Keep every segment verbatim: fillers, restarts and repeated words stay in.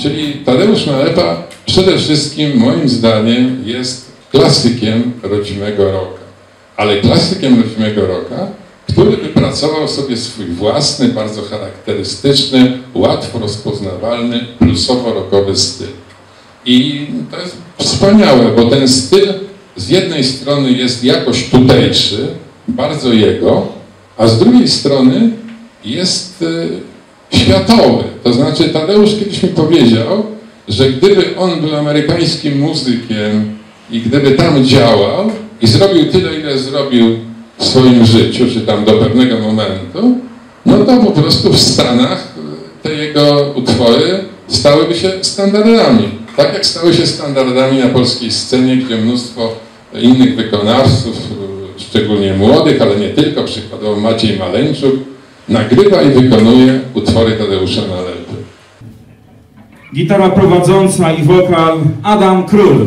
Czyli Tadeusz Nalepa przede wszystkim moim zdaniem jest klasykiem rodzimego rocka. Ale klasykiem rodzimego rocka, który wypracował sobie swój własny, bardzo charakterystyczny, łatwo rozpoznawalny, bluesowo-rockowy styl. I to jest wspaniałe, bo ten styl z jednej strony jest jakoś tutejszy, bardzo jego, a z drugiej strony jest y, światowy. To znaczy Tadeusz kiedyś mi powiedział, że gdyby on był amerykańskim muzykiem i gdyby tam działał i zrobił tyle, ile zrobił w swoim życiu, czy tam do pewnego momentu, no to po prostu w Stanach te jego utwory stałyby się standardami. Tak jak stały się standardami na polskiej scenie, gdzie mnóstwo innych wykonawców, szczególnie młodych, ale nie tylko, przykładowo Maciej Maleńczuk, nagrywa i wykonuje utwory Tadeusza Nalepy. Gitara prowadząca i wokal Adam Król.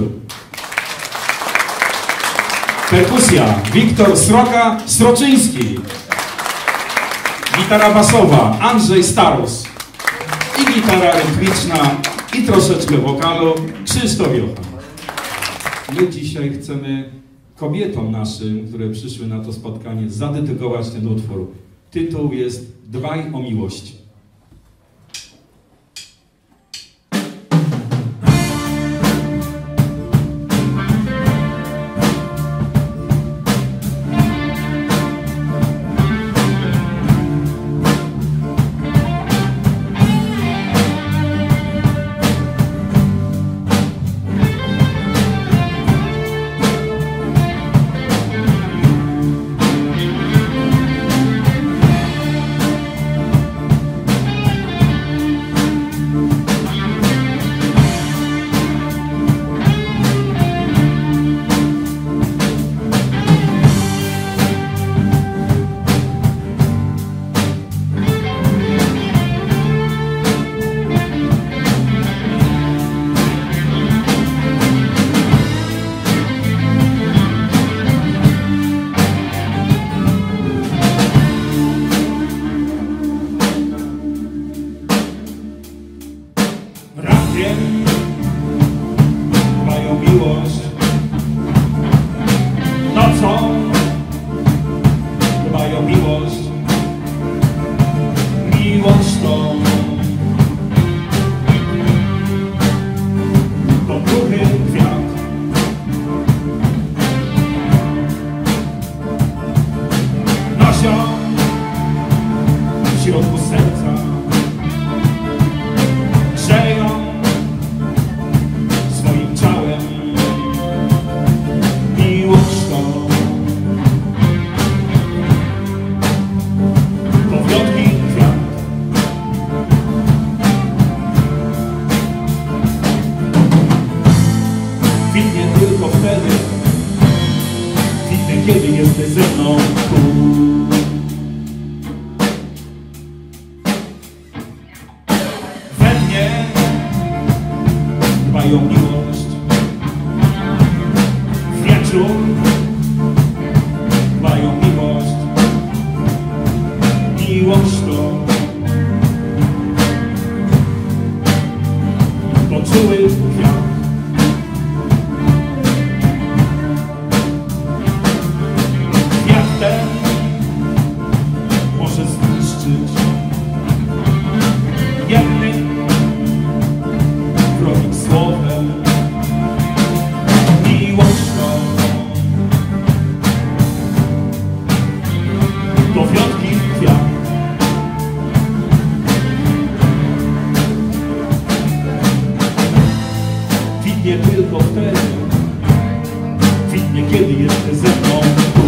Perkusja Wiktor Sroka Sroczyński. Gitara basowa Andrzej Starus. I gitara rytmiczna i troszeczkę wokalu Krzysztof Jocha. My dzisiaj chcemy kobietom naszym, które przyszły na to spotkanie, zadedykować ten utwór. Tytuł jest Dbaj o miłość. Kiedy jesteś ze mną tu. We mnie dbają miłość, wieczór dbają miłość, miłość to poczuły kwiat. Nie tylko wtedy, kwitnie, kiedy jesteś ze mną tu.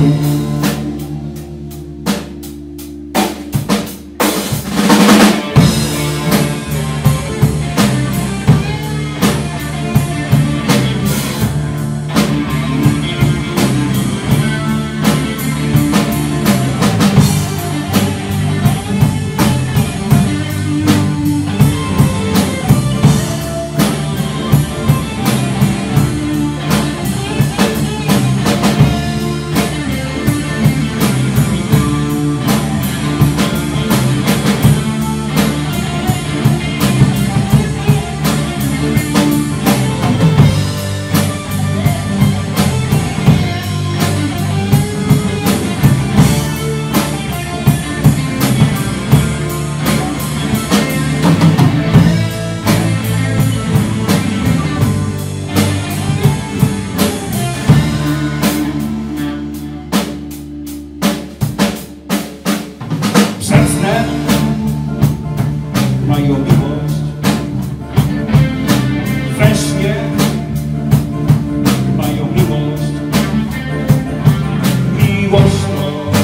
miłością.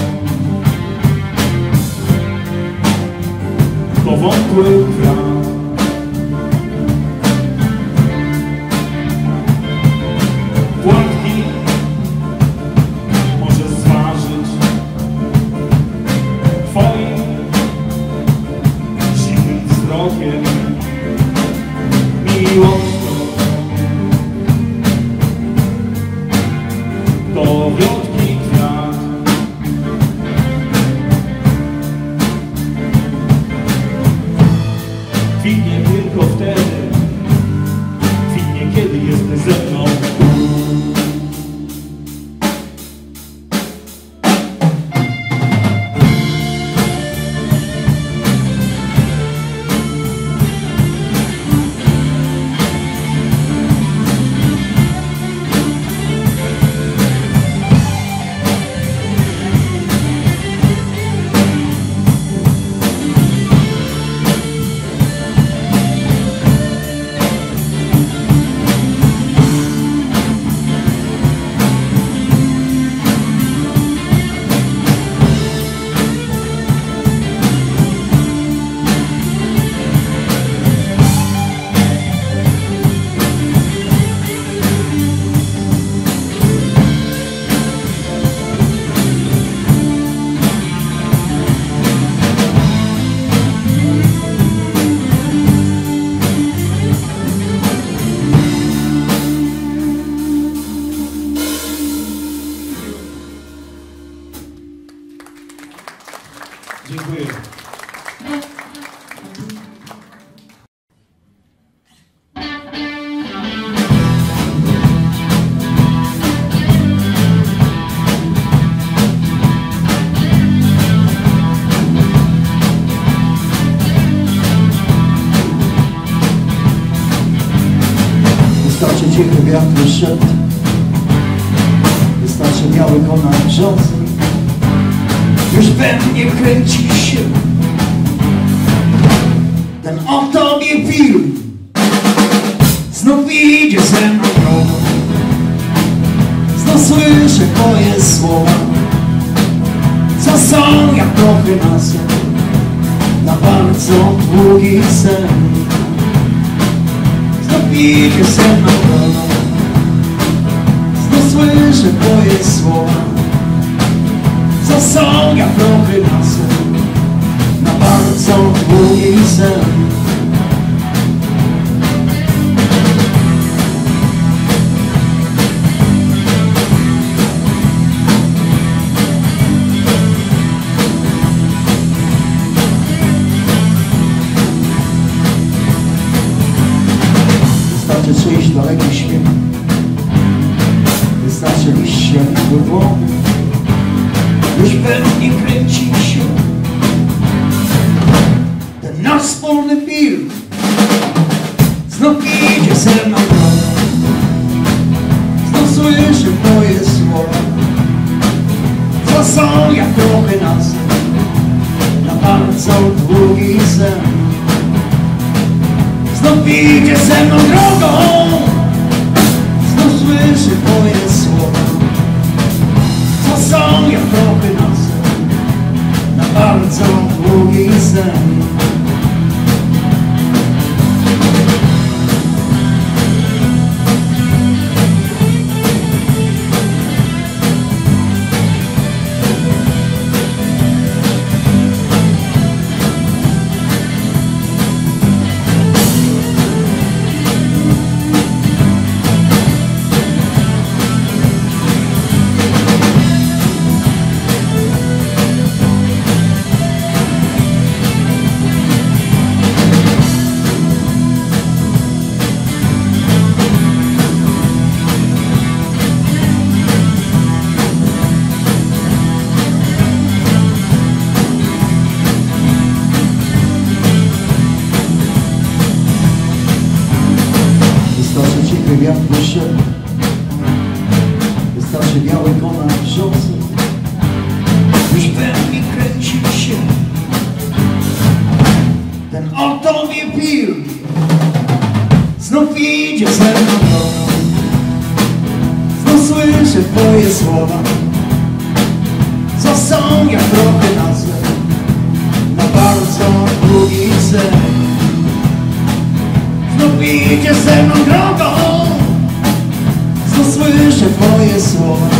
To wątły kwiat. Gładki może zważyć twoim zimnym wzrokiem miłością. To wiotki kwiat. Kwitnie tylko wtedy, kwitnie kiedy jesteś ze mną. Dziękuję. Wystarczy cichy wiatr szept, wystarczy biały konar brzązy. Już we mnie kręci się ten o tobie film. Znów idzie ze mną drogą, znów słyszę twoje słowa, co są jak prochy na sen, na bardzo długi sen. Znów idzie ze mną drogą, znów słyszę twoje słowa, co są jak prochy na sen, na bardzo długi sen. Wystarczy czyjś daleki śmiech, wystarczy liście do głowy. Już we mnie kręci się ten nasz wspólny film. Znów idzie ze mną drogą, znów słyszę twoje słowa, co są jak prochy na sen, na bardzo długi sen. Znów idzie ze mną drogą, znów słyszę twoje słowa, co są jak prochy na sen, na bardzo długi sen. Wystarczy cichy wiatr szept, wystarczy biały konar brzązy. Już we mnie kręci się ten o tobie film. Znów idzie ze mną drogą, znów słyszę twoje słowa, są jak prochy na zle, na bardzo długi sen. Znów idzie ze mną drogą, znów słyszę twoje słowa,